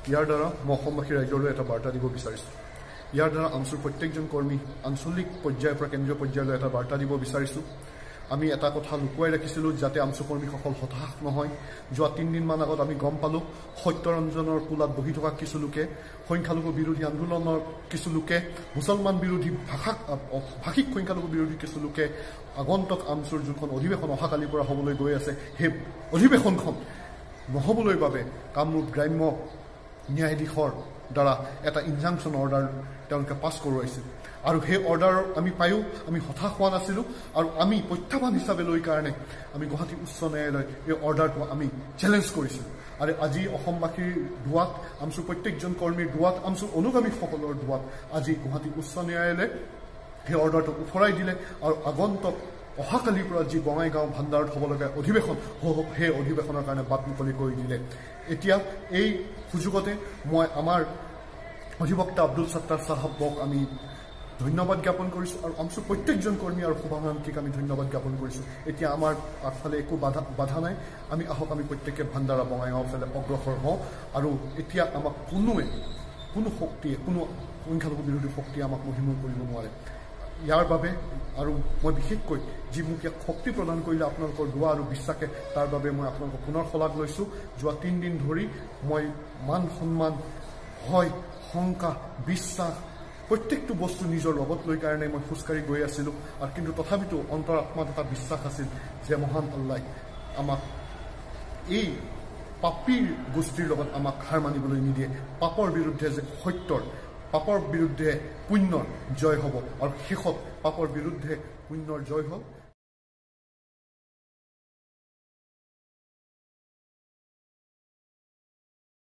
ইয়াৰ দ্বাৰা মই অসমবাসী ৰাইজলৈ এটা বাৰ্তা দিব বিচাৰিছোঁ। ইয়াৰ দ্বাৰা আমচুৰ প্ৰত্যেকজন কৰ্মী আঞ্চলিক পৰ্যায়ৰ পৰা কেন্দ্ৰীয় পৰ্যায়লৈ এটা বাৰ্তা দিব বিচাৰিছোঁ। আমি এটা কথা লুকুৱাই ৰাখিছিলোঁ যাতে আমচু কৰ্মীসকল হতাশ নহয়। যোৱা 3 দিনমান আগত আমি গম পালোঁ সত্যৰঞ্জনৰ কোলাত বহি থকা কিছু লোকে, সংখ্যালঘু বিৰোধী আন্দোলনৰ কিছু লোকে, মুছলমান বিৰোধী ভাষিক সংখ্যালঘু বিৰোধী কিছু লোকে আগন্তুক আমচুৰ যোনখন অধিৱেশন অহাকালিৰ পৰা হ'বলৈ গৈ আছে, সেই অধিৱেশনখন নহ'বলৈ বাবে কামৰূপ গ্ৰাম্য ন্যায়াধীশৰ দ্বাৰা এটা ইনজাংচন অৰ্ডাৰ তেওঁলোকে পাছ কৰোৱাইছিল। আৰু সেই অৰ্ডাৰ আমি পায়ো আমি হতাশ হোৱা নাছিলোঁ। আৰু আমি প্ৰত্যাহ্বান হিচাপে লৈ কাৰণে আমি গুৱাহাটী উচ্চ ন্যায়ালয়ত এই অৰ্ডাৰটো আমি চেলেঞ্জ কৰিছিলোঁ। আৰু আজি অসমবাসীৰ দুৱাত, আমচুৰ প্ৰত্যেকজন কৰ্মীৰ দুৱাত, আমচুৰ অনুগামীসকলৰ দুৱাত আজি গুৱাহাটী উচ্চ ন্যায়ালয়ে সেই অৰ্ডাৰটো উফৰাই দিলে। আৰু আগন্তুক অহাকালিৰ পৰা যি বঙাইগাঁও ভাণ্ডাৰত হ'বলগীয়া অধিৱেশন, সেই অধিৱেশনৰ কাৰণে বাট মুকলি কৰি দিলে। এতিয়া এই সুযোগতে মই আমাৰ অধিবক্তা আব্দুল সত্তাৰ চাহাবক আমি ধন্যবাদ জ্ঞাপন কৰিছোঁ আৰু আমচুৰ প্ৰত্যেকজন কৰ্মী আৰু শুভাকাংক্ষীক আমি ধন্যবাদ জ্ঞাপন কৰিছোঁ। এতিয়া আমাৰ আগফালে একো বাধা নাই। আমি আহক, আমি প্ৰত্যেকে ভাণ্ডাৰা বঙাইগাঁৱৰ ফালে অগ্ৰসৰ হওঁ। আৰু এতিয়া আমাক কোনো শক্তিয়ে, কোনো সংখ্যালঘু বিৰোধী শক্তিয়ে আমাক মহিমূৰ কৰিব নোৱাৰে। ইয়াৰ বাবে আৰু মই বিশেষকৈ যি মোক ইয়াক শক্তি প্ৰদান কৰিলে আপোনালোকৰ দোৱা আৰু বিশ্বাসে, তাৰ বাবে মই আপোনালোকক পুনৰ শলাগ লৈছোঁ। যোৱা 3 দিন ধৰি মই মান সন্মান, ভয়, শংকা, বিশ্বাস প্ৰত্যেকটো বস্তু নিজৰ লগত লৈ কাৰণে মই খোজকাঢ়ি গৈ আছিলোঁ। আৰু কিন্তু তথাপিতো অন্তৰাত্মাত এটা বিশ্বাস আছিল যে মহান আল্লাই আমাক এই পাপীৰ গোষ্ঠীৰ লগত আমাক হাৰ মানিবলৈ নিদিয়ে। পাপৰ বিৰুদ্ধে যে সত্যৰ, পাপৰ বিৰুদ্ধে পুণ্যৰ জয় হ'ব আৰু শেষত পাপৰ বিৰুদ্ধে পুণ্যৰ জয় হ'ল।